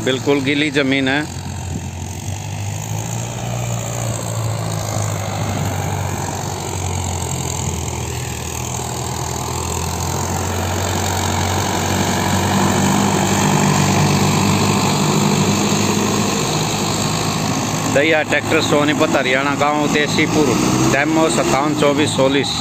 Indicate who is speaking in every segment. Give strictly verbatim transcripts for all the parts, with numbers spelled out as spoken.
Speaker 1: बिल्कुल गीली ज़मीन है। दहिया ट्रैक्टर सोनीपत हरियाणा, गांव देसीपुर, डेमो सत्तावन चौबीस Solis.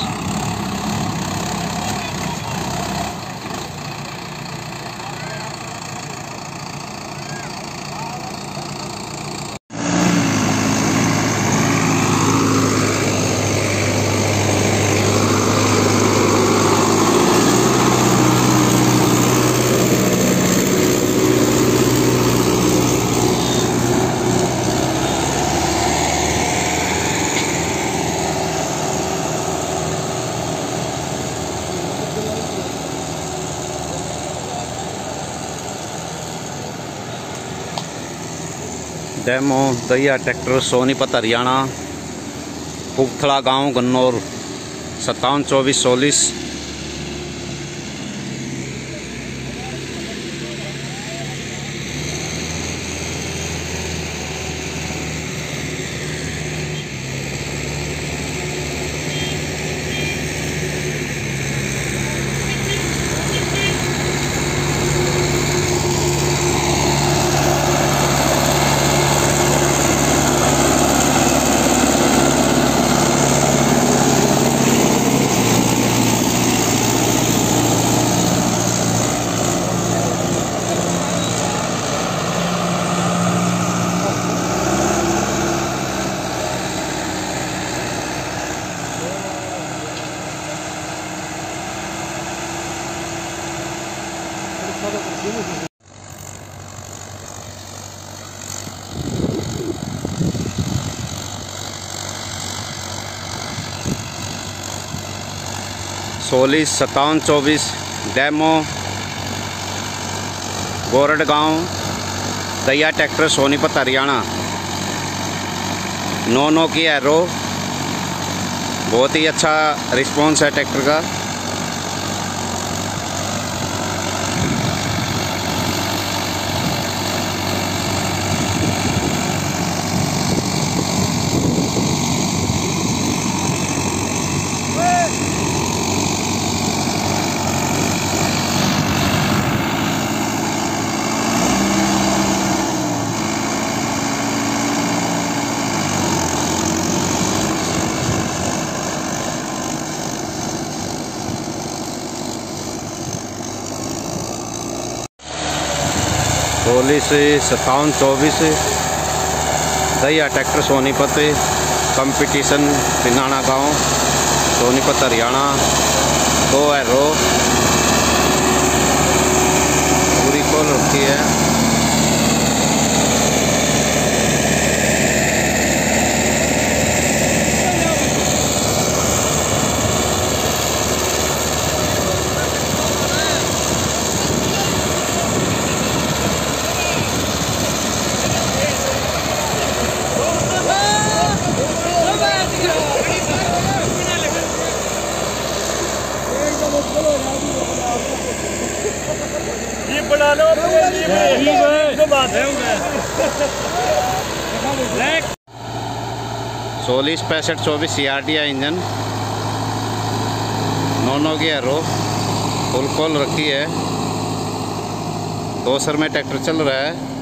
Speaker 1: Demo Dahiya tractor Sonipat Haryana, Pugthada गांव गन्नौर, सत्तावन चौबीस सोलीस। सोलीस सत्तावन चौबीस डेमो गोरड गांव, दहिया ट्रैक्टर सोनीपत हरियाणा, नौ नौ की एरो। बहुत ही अच्छा रिस्पॉन्स है ट्रैक्टर का। सोलीस सत्तावन चौबीस दहिया ट्रैक्टर सोनीपत, कंपटीशन पिनाना गांव, सोनीपत हरियाणा, दो एरो पूरी खोल रखी है।
Speaker 2: ये बना लो तो बात है।
Speaker 1: सोलीस पैंसठ चौबीस C R T I engine, नौ नौ की एरो, फुल खोल रखी है। दो सर में ट्रैक्टर चल रहा है।